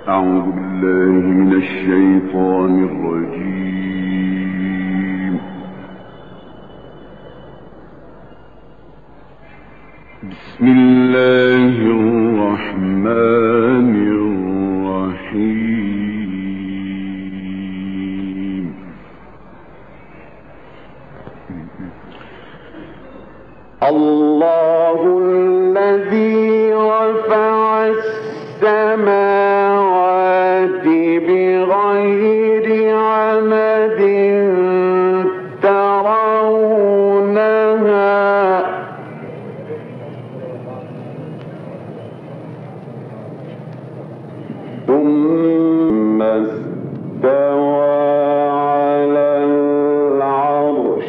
أعوذ بالله من الشيطان الرجيم. بسم الله الرحمن الرحيم. الله الذي رفع السماوات بغير عمد ترونها ثم استوى على العرش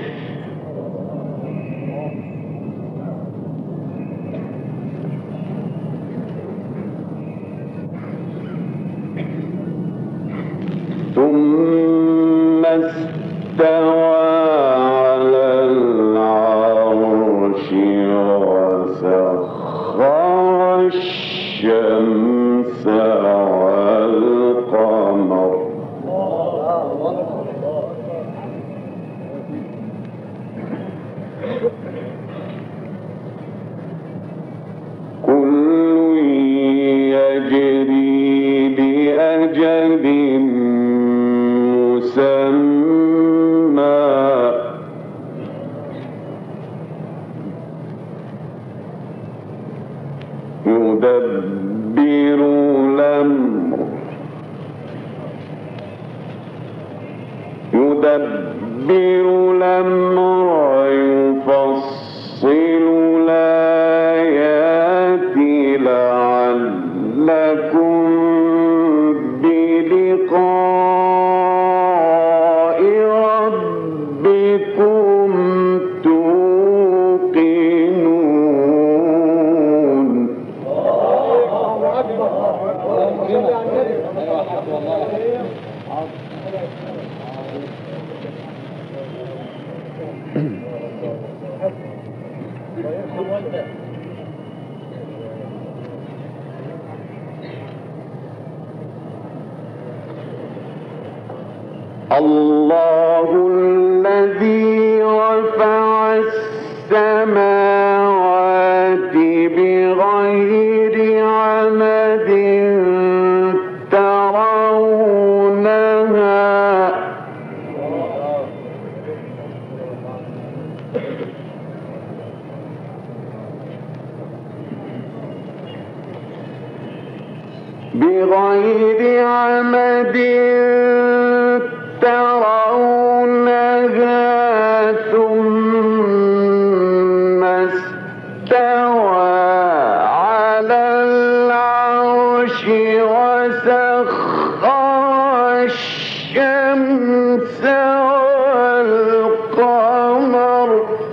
وسخر الشمس والقمر كل يجري لأجل مسمى يدبر الأمر يفصل الآيات لعلكم بلقاء ربكم توقنون. الله الذي رفع السماوات بغير عمد ترونها ثم استوى على العرش وسخر الشمس والقمر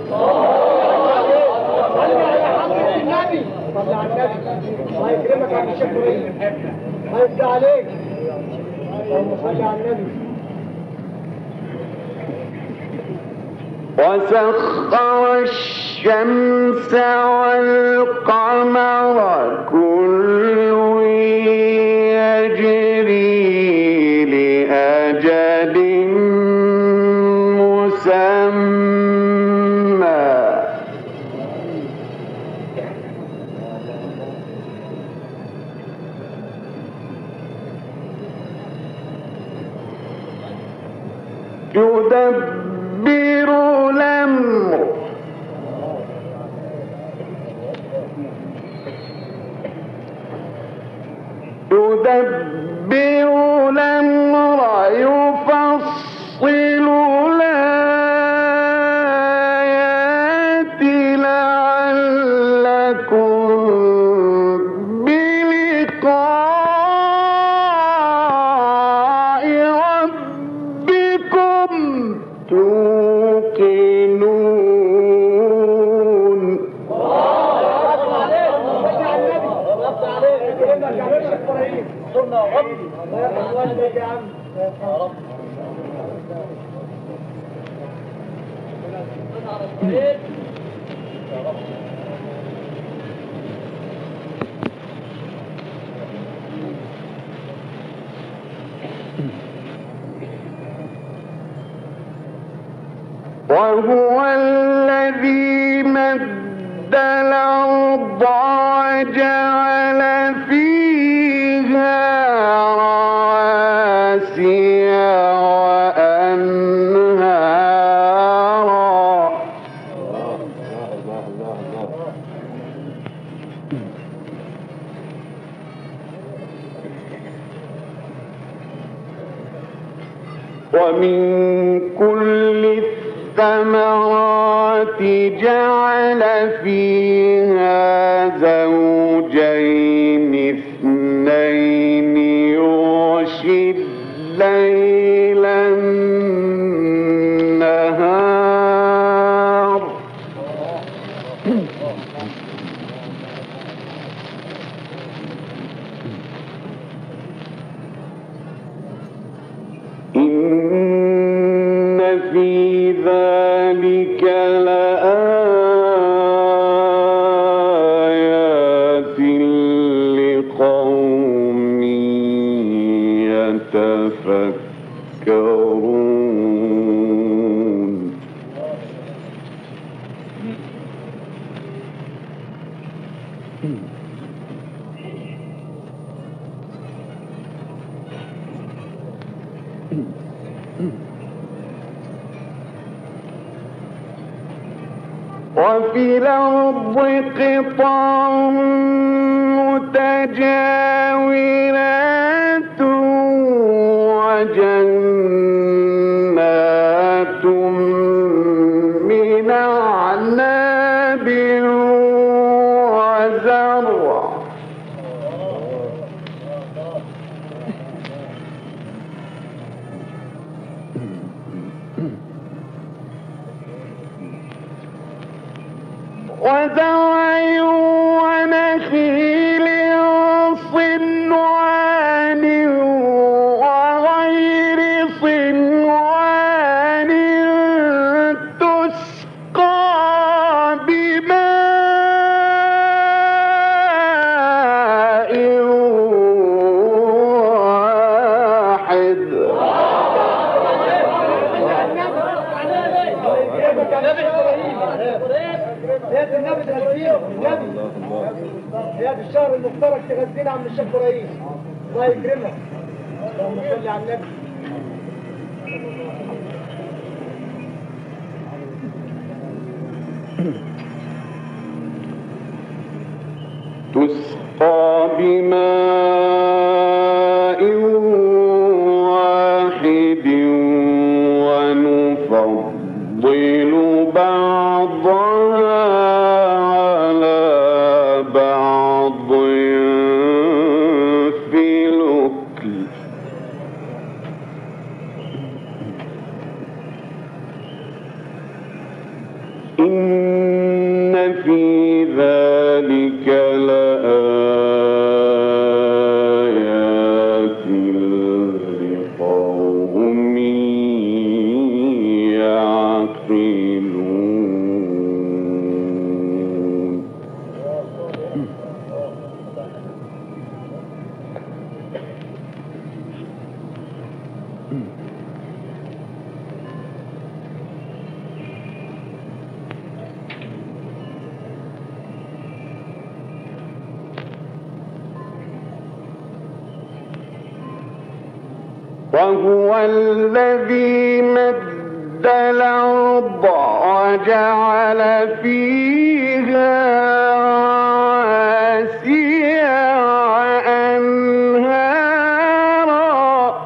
الله يكرمك يا شيخ ابراهيم. الله يفتح عليك. اللهم صل على النبي. وسخر الشمس والقمر كل يجري لأجل مسمى يدبر الأمر يفصل الآيات لعلكم بلقاء ربكم توقنون. وهو الذي مد الأرض وجعل فيها رواسي وأنهارا ومن كل الثمرات جعل فيها زوجين اثنين يغشي الليل النهار إن في ذلك لآيات لقوم يتفكرون وفي الأرض قطع متجاورات وجنات من أعناب وزرع وزرع ونخيل صنوان وغير صنوان تسقى بماء واحد هي النبي تغذينا النبي هي الشهر المفترج تغذينا عم الشيخ ابراهيم الله يكرمك اللهم صل على النبي تسقى بماء واحد ونفضل بعضها على بعض في الأكل إن في ذلك لآيات لقوم يعقلون وهو الذي مد الأرض وجعل فيها رواسي وأنهارا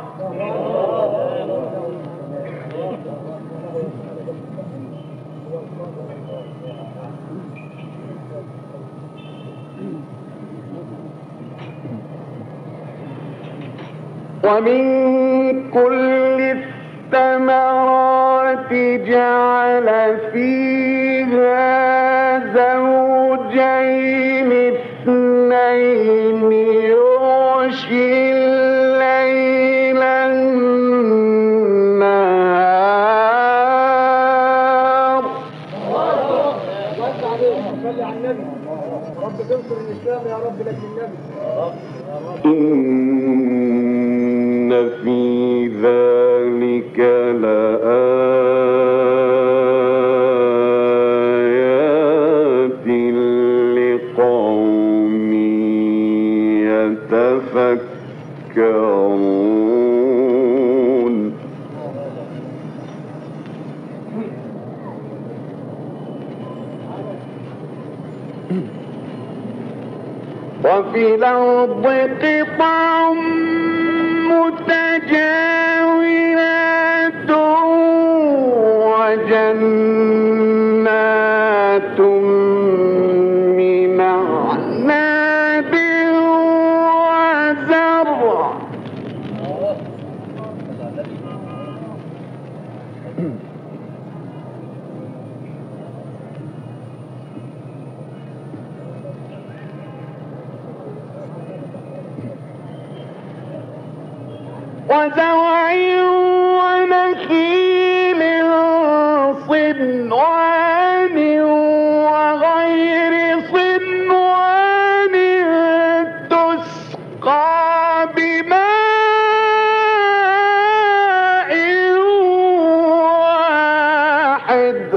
ومن كل الثمرات جعل فيها زوجين اثنين يغشي الليل النهار صلي على النبي رب تنصر الإسلام يا رب لك النبي إن في تذكرون وفي الأرض قطع متجاورات وجنات من أعناب وزرع وزرع ونخيل صنوان وغير صنوان تسقى بماء واحد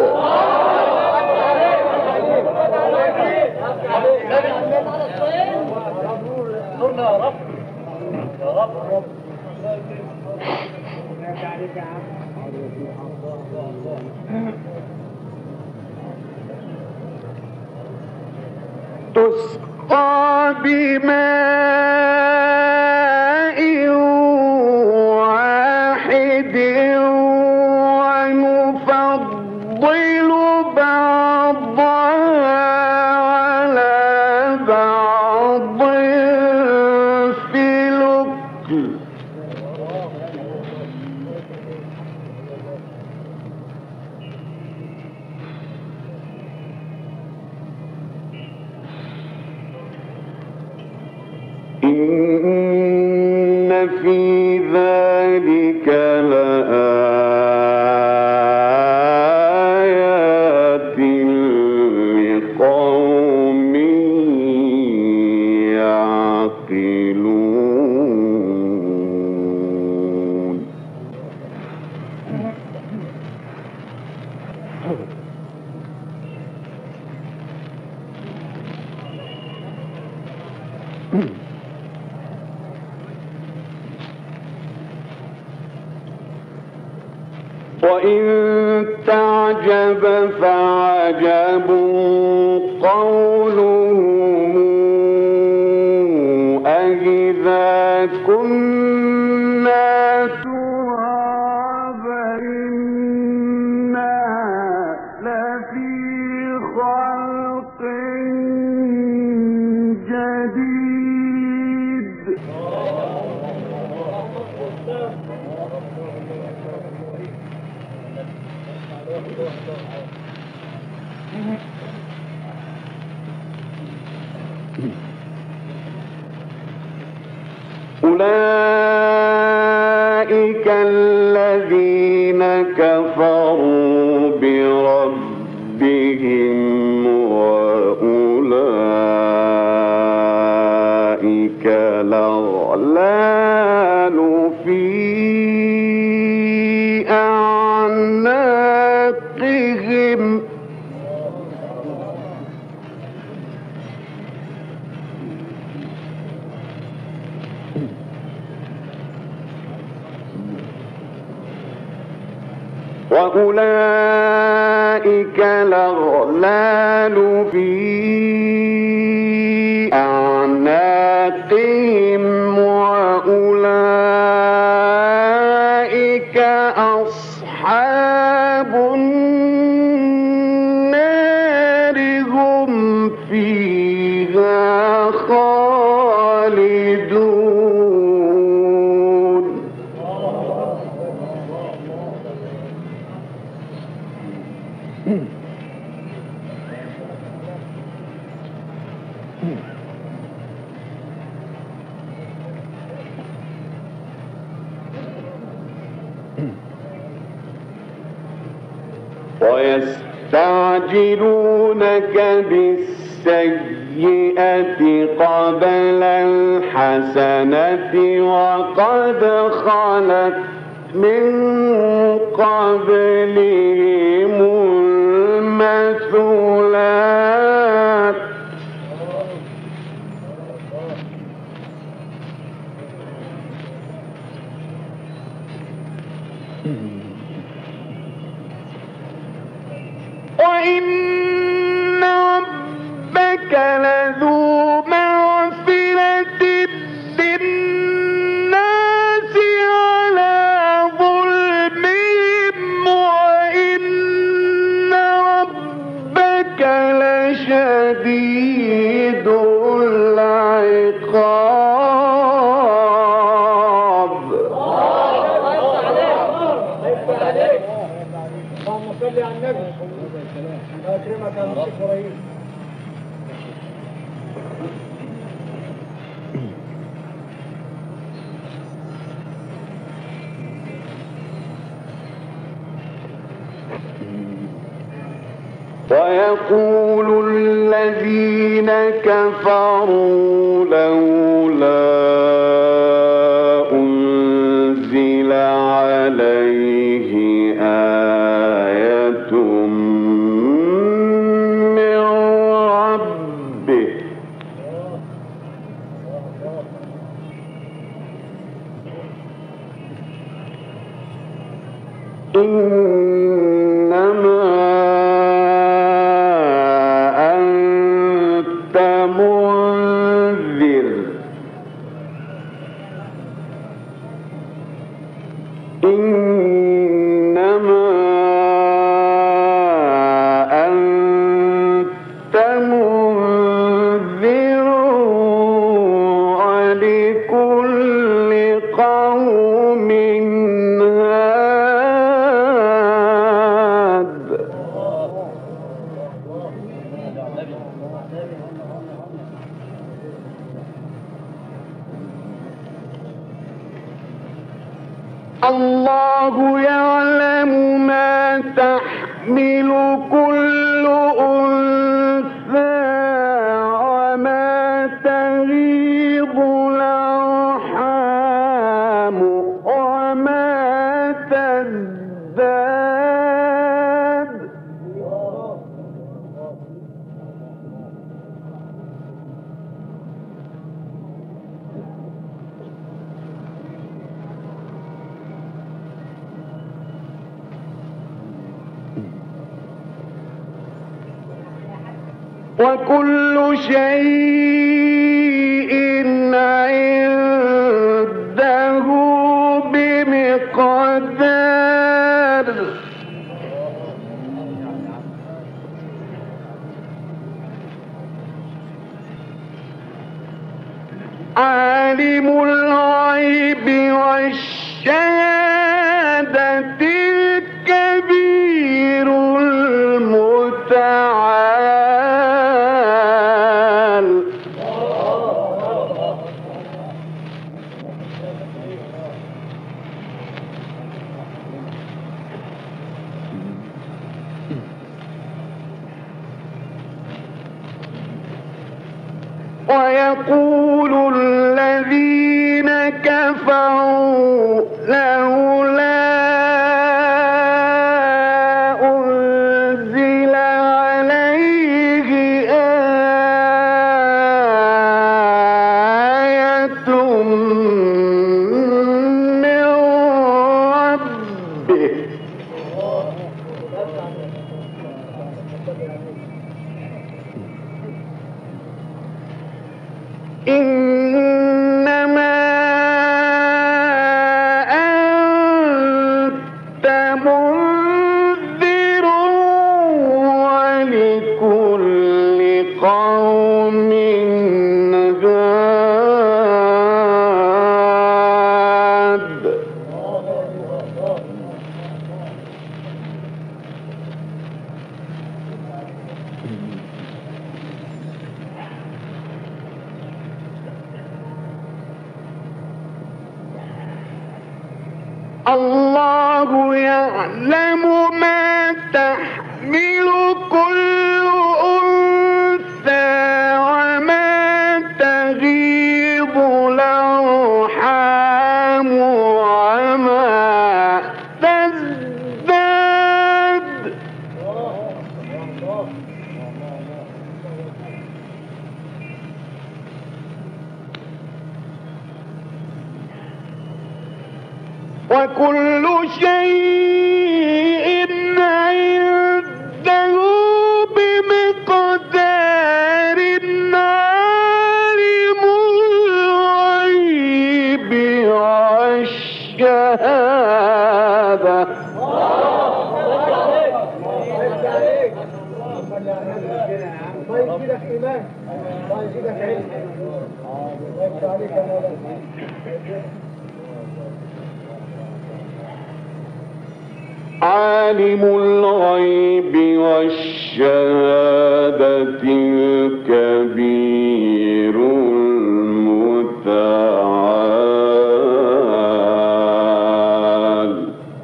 تسقى بماء واحد ونفضل بعضها على بعض في الأكل إن في ذلك لآيات لقوم يعقلون وإن تعجب فعجب قولهم أإذا كنا ترابا إنا لفي خلق جديد أولئك الذين كفروا بربهم وأولئك الأغلال في أعناقهم وأولئك الأغلال في أعناقهم وأولئك أصحاب النار هم فيها خالدون ويستعجلونك بالسيئة قبل الحسنة وقد خلت من قبلهم المثلات وإن ربك لذو مغفرة للناس على ظلمهم وإن ربك لشديد العقاب. اللهم صل على النبي. الله يكرمك يا مشيخ ابراهيم. ويقول الذين كفروا لولا أنزل عليه آية من ربه إنما أنت منذر إنما أنت منذر ولكل قوم هاد. الله يعلم ما تحمل كل أنثى وما تغيض الأرحام وما تزداد. وكل شيء عنده بمقدار. عالم الغيب والشهادة الكبير المتعال. ويقول الذين كفروا لولا أنزل عليه آية من ربه إنما أنت منذر ولكل قوم هاد. الله يعلم ما تحمل كل أنثى وما تغيض الأرحام وما تزداد. وكل شيء عنده بمقدار عالم الغيب والشهادة الله يزيدك إيمان، الله يزيدك علم، الله يفتح عليك يا مولانا. عالم الغيب والشهادة الكبير المتعال.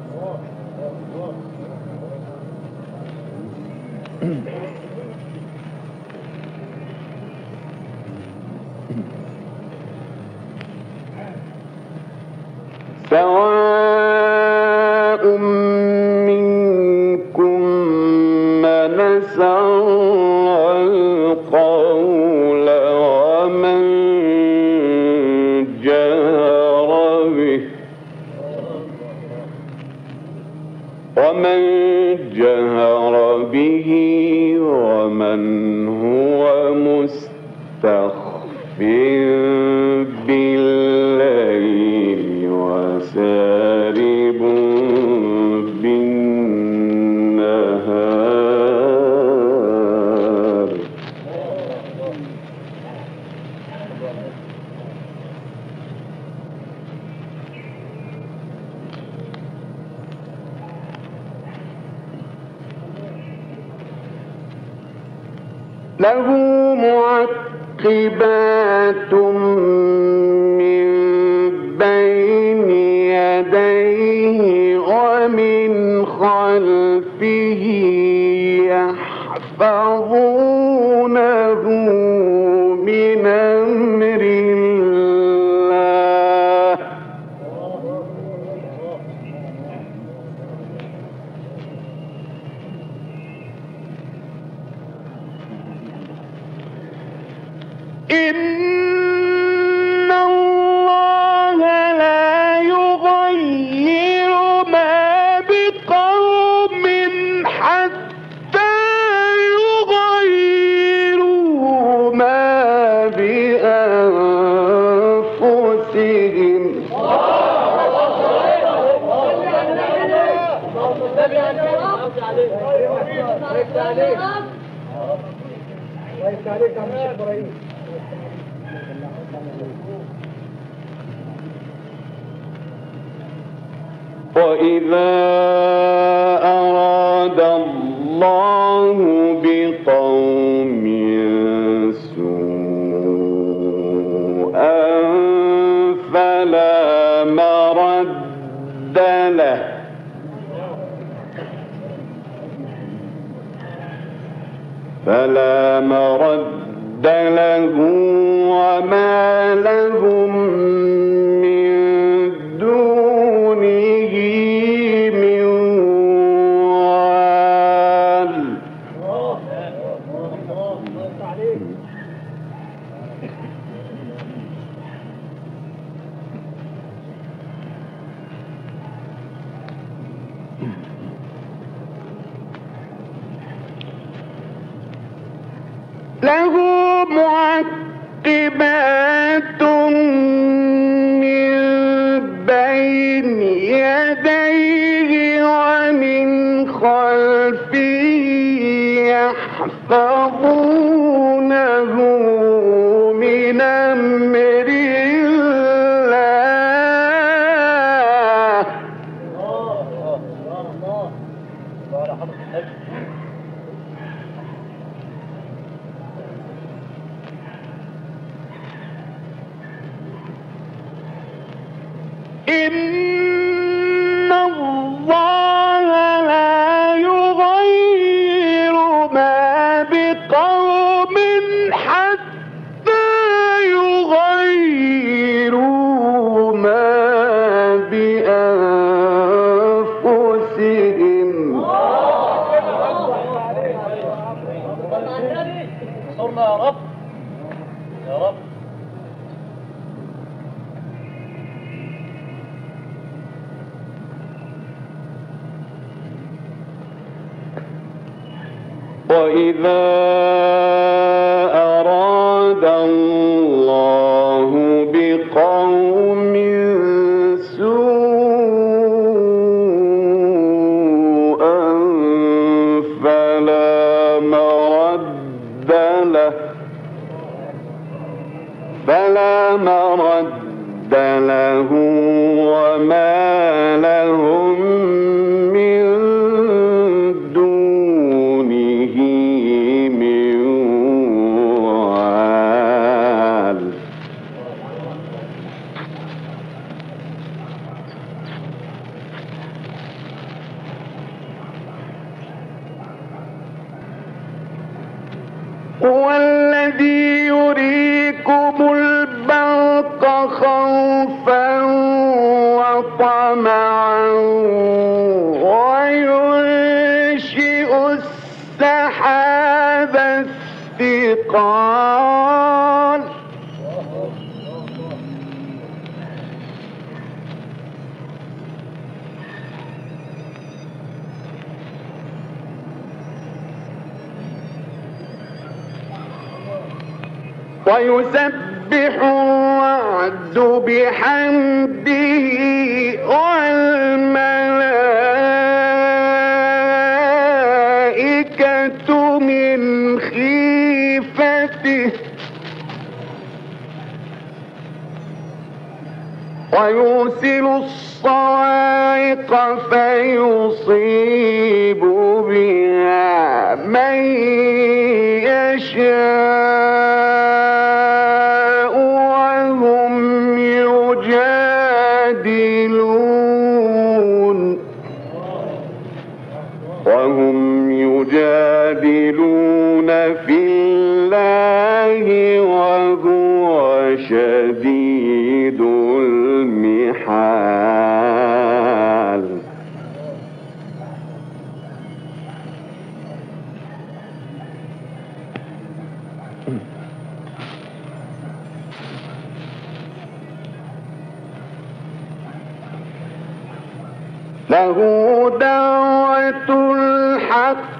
سواء منكم من أسر القول ومن جهر به ومن هو مستخف بالليل وسارب بالنهار. له معقبات من بين يديه ومن خلفه يحفظونه من أمر الله. إن الله لا يغير ما بقوم حتى يغيروا ما بأنفسهم. الله يفتح عليك يا عم الشيخ إبراهيم. وإذا أراد الله بقوم سوءا فلا مرد له وما لهم من دونه من وال. له معقبات من بين يديه ومن خلفه يحفظونه من أمر الله. إن الله لا يغير ما بقوم حتى يغيروا ما بأنفسهم. صرنا يا رب يا رب. وإذا أراد الله بقوم سوءا فلا مرد له وما لهم من دونه من وال. هو الذي يريكم البرق خوفا وطمعا وينشئ السحاب الثقال ويسبح الرعد بحمده والملائكة من خيفته ويرسل الصواعق فيصيب بها من يشاء وهم يجادلون في الله وهو شديد المحال. له دعوة الحق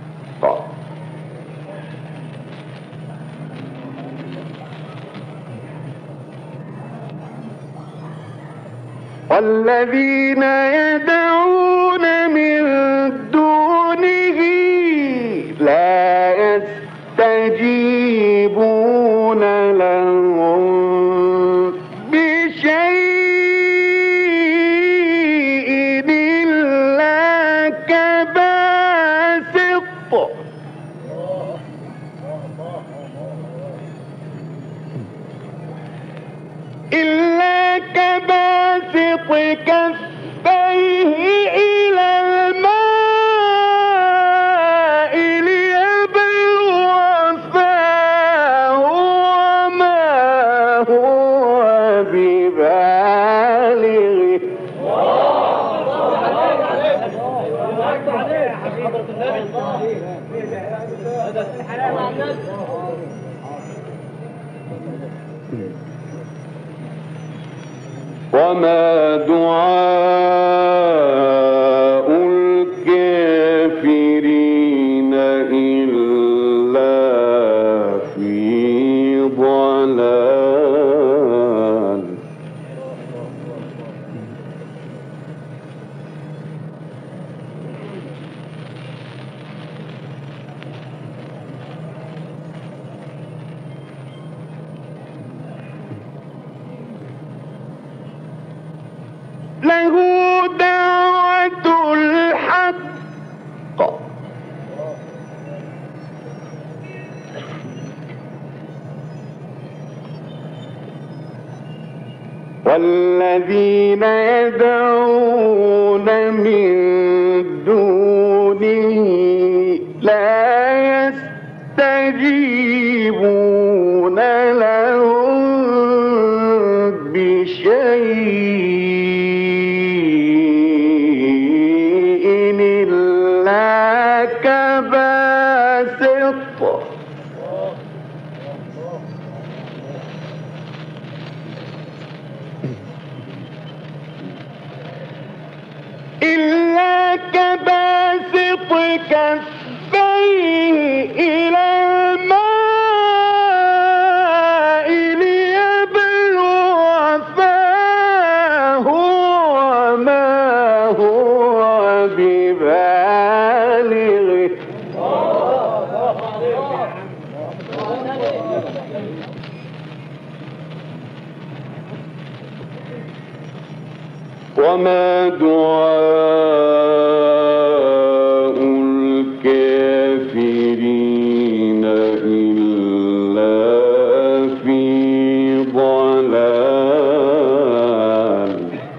والذين يدعون من دونه لا يستجيبون لهم بشيء إلا كباسط كفيه إلى الماء ليبلغ فاه وما هو ببالغه. وما دعاء الكافرين إلا في ضلال. له دعوة الحق والذين يدعون من دونه لا يستجيبون لهم بشيء إلا كباسط كفيه وما دعاء الكافرين إلا في ضلال.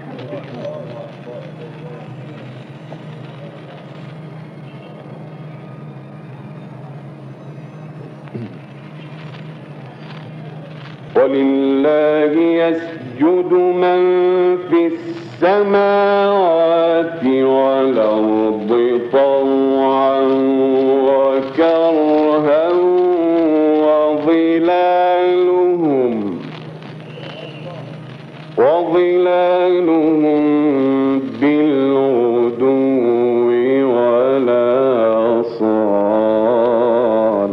ولله يسجد من في السماوات والأرض طوعا وكرها وظلالهم بالغدو والآصال.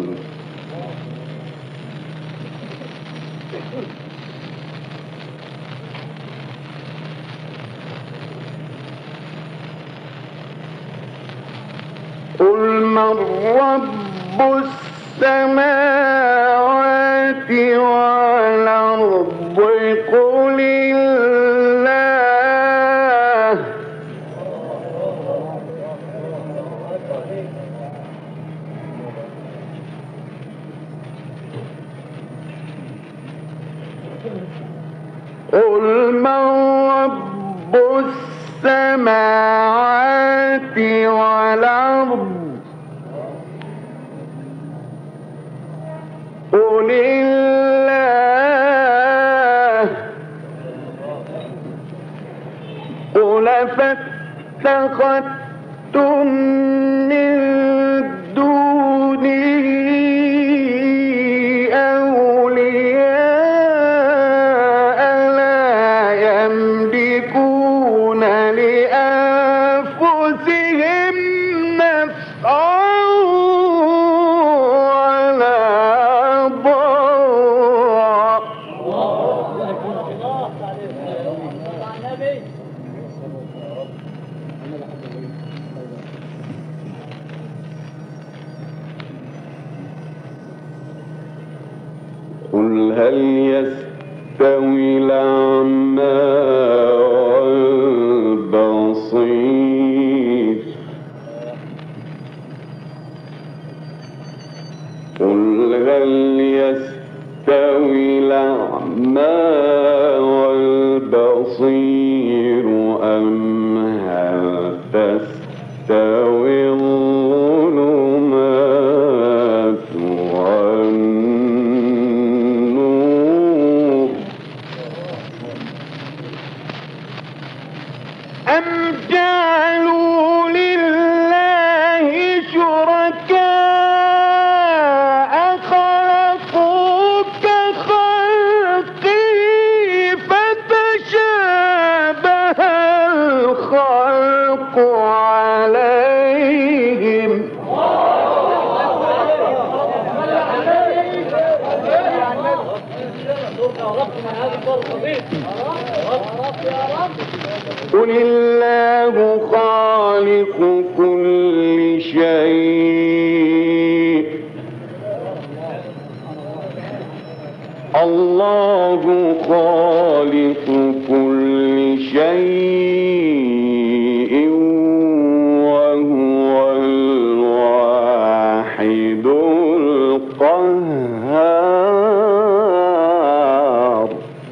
قل من رب السماوات والأرض قل الله. قل من رب السماوات والأرض قل الله. قل فاتخذتم من دونه أولياء لا يملكون لأنفسهم نفعا قل هل يستوي الأعمى والبصير. قل هل يستوي الأعمى والبصير أم هل تستوي الظلمات والنور أم جعلوا لله شركاء خلقوا كخلقه فتشابه الخلق عليهم. قل الله خالق كل شيء. الله خالق كل شيء وهو الواحد القهار.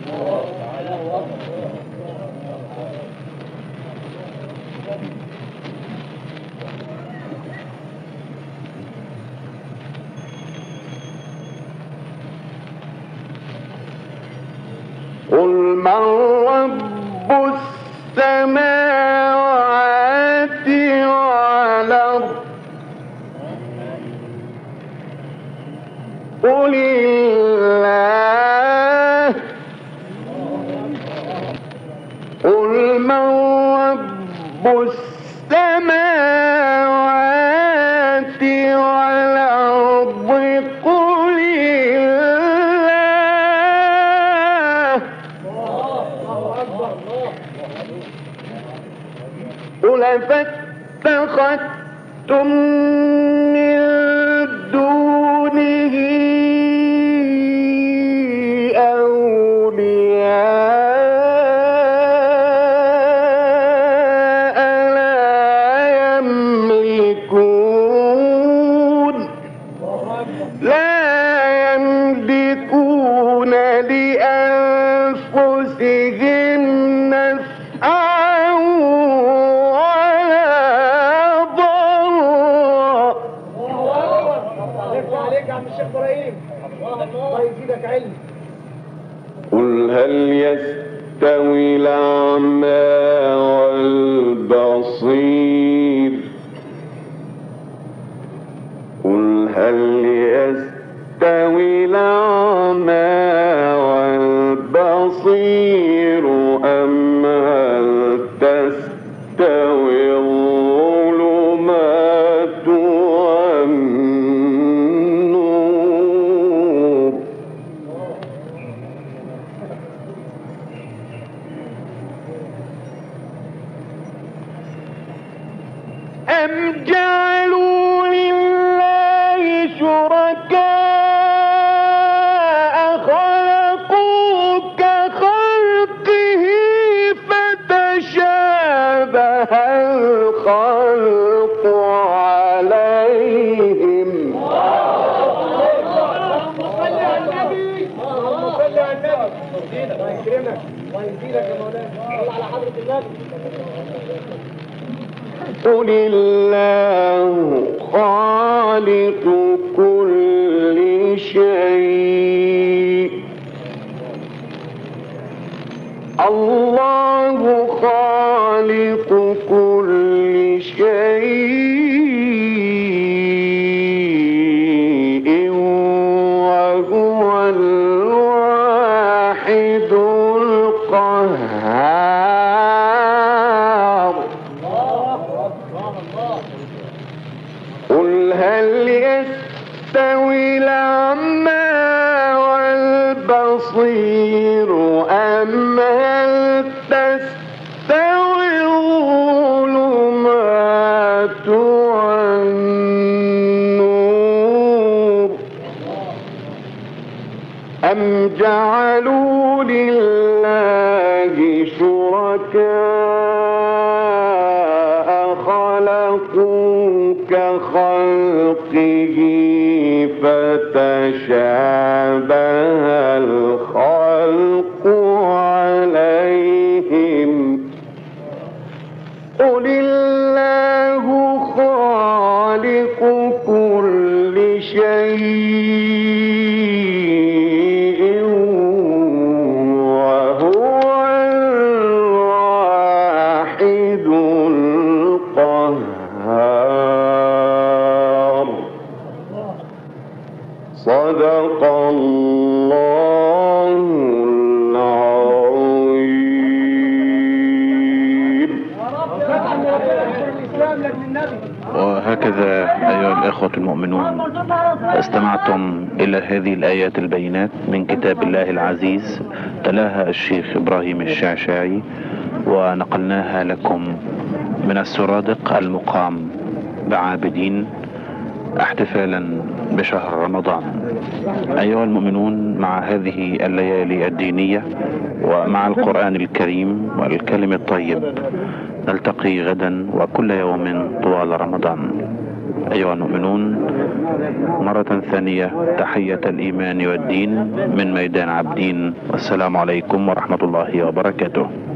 قل من رب السماوات والأرض قل الله. قل من رب السماوات والأرض قل الله. قل فاتخذتم من دونه والبصير قل هل يستوي الأعمى والبصير أم هل تستوي الظلمات والنور أم جعلوا لله شركاء خلقوا كخلقه فتشابه الخلق عليهم اللهم صل على النبي. اللهم صل على النبي. الله يكرمك الله يزيدك يا مولانا. صل على حضرة النبي. قل الله خالق كل شيء الله خالق كل شيء وهو الواحد القهار قل هل يستوي الأعمى والبصير أم هل تستوي الظلمات والنور أم جعلوا لله شركاء خلقوا كخلقه فتشابه الخلق عليهم قل الله خالق كل شيء وهو الواحد القهار صدق الله العظيم. وهكذا أيها الإخوة المؤمنون استمعتم إلى هذه الآيات البينات من كتاب الله العزيز تلاها الشيخ إبراهيم الشعشاعي ونقلناها لكم من السرادق المقام بعابدين احتفالا بشهر رمضان. أيها المؤمنون مع هذه الليالي الدينية ومع القرآن الكريم والكلم الطيب نلتقي غدا وكل يوم طوال رمضان. أيها المؤمنون مرة ثانية تحية الإيمان والدين من ميدان عابدين والسلام عليكم ورحمة الله وبركاته.